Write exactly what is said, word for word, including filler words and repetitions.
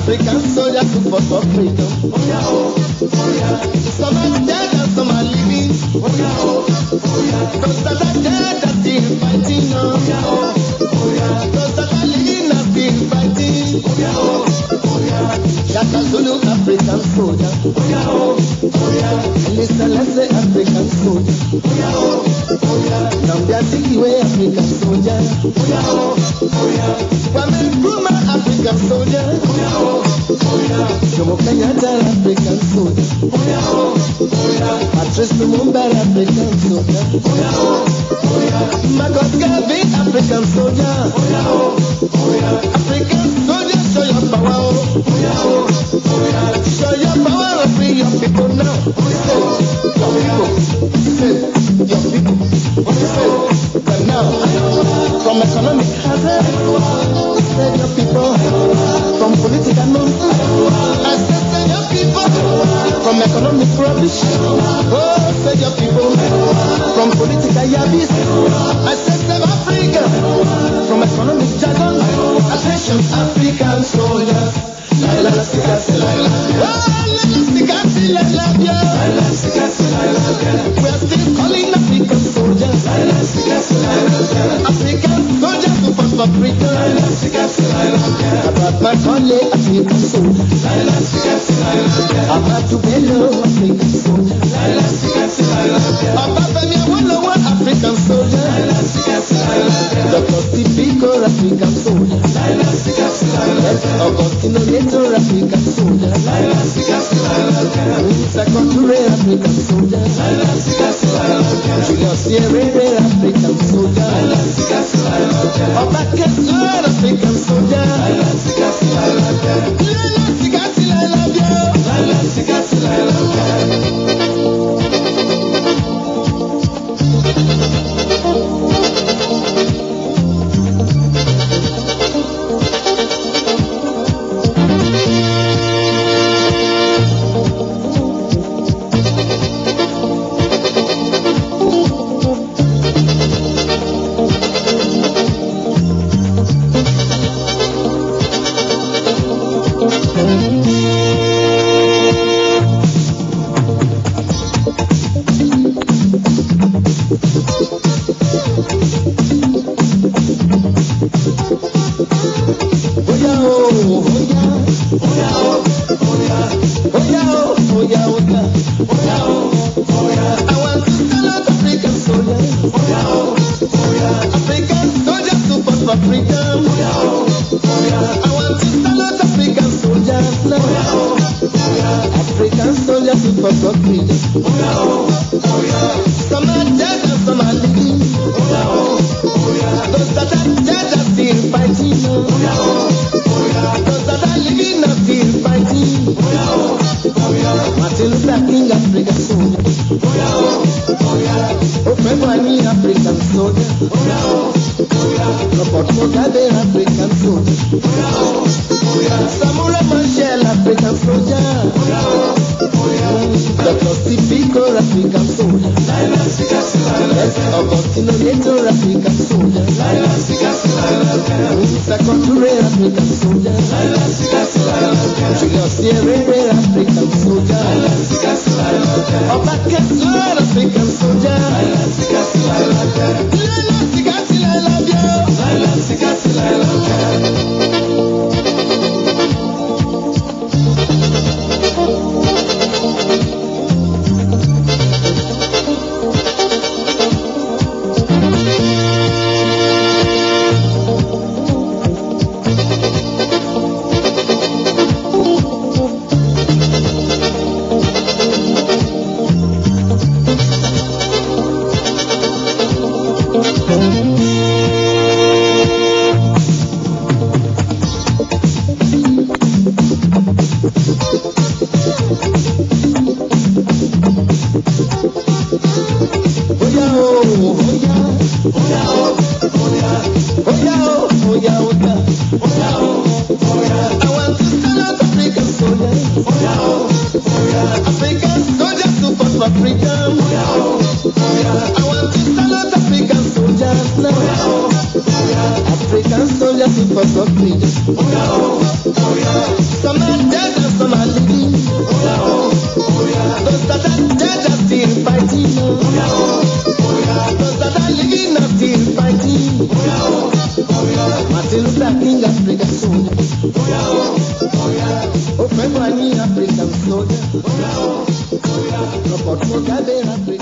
African soldiers who fought for freedom. Oh yeah, oh, oh yeah. Some are dead and some are living. Oh yeah, oh, oh yeah. Those that are dead are still fighting. Oh yeah, oh, oh yeah. Those that are living are still fighting. Oh yeah, oh, oh yeah. That's a Zulu African soldier. Oh yeah, oh, oh yeah. And listen, let's say African soldier. Oh yeah, oh, oh yeah. Now they are taking away African soldier. Oh yeah, oh, oh yeah. Kwame Nkrumah African soldier. Oh yeah, oh, oh yeah. Jomo Kenyatta African soldier. Oh yeah, oh, oh yeah. Patrice Lumumba African soldier. Oh yeah, oh, oh yeah. Marcus Garvey African soldier. Oh yeah, oh, oh yeah. African soldier, show your power. Oh yeah, oh, oh yeah. Show your power, free your people now. Oh yeah, oh, your people. Say, your people. What you say? But now, from economic hazard, save your people. From political nonsense, I said save your people. From economic rubbish, oh, save your people. From political yabbies, I said save Africa. From economic jargon, attention African soldiers. Laila Sikasi, Laila. Oh, Laila Sikasi, Laila. Laila Sikasi, Laila. We are still calling African soldiers. Laila Sikasi, Laila. African soldiers who fought for freedom. Laila Sikasi, Laila. About Macaulay, African soldier. Laila Sikasi, Laila. About Tubelo, African soldier. Laila Sikasi, Laila. About Femi Awolowo, African soldier. Laila Sikasi, Laila. Doctor Steve Biko, African soldier. Laila Sikasi, Laila. Augustino Neto, African soldier. Laila Sikasi, Laila. Second Toure, African soldier. Laila Sikasi, Laila. Julius Nyerere, African soldier. Laila Sikasi, Laila. Obakesu, African soldier. Laila Sikasi, Laila. Laila Sikasi, Laila. Laila Sikasi, Laila. African soldiers. California still for suffering. Oh yeah, oh, oh yeah. Some are dead and some are living. Oh yeah, oh, oh yeah. Those that are dead are still fighting. Oh yeah, oh, oh yeah. Those that are living are still fighting. Oh yeah, oh, oh yeah. Martin Luther King Africa soldier. Oh yeah, oh, oh yeah. Oh, February African soldier. Oh yeah, oh, oh yeah. No, but Mugabe Africa.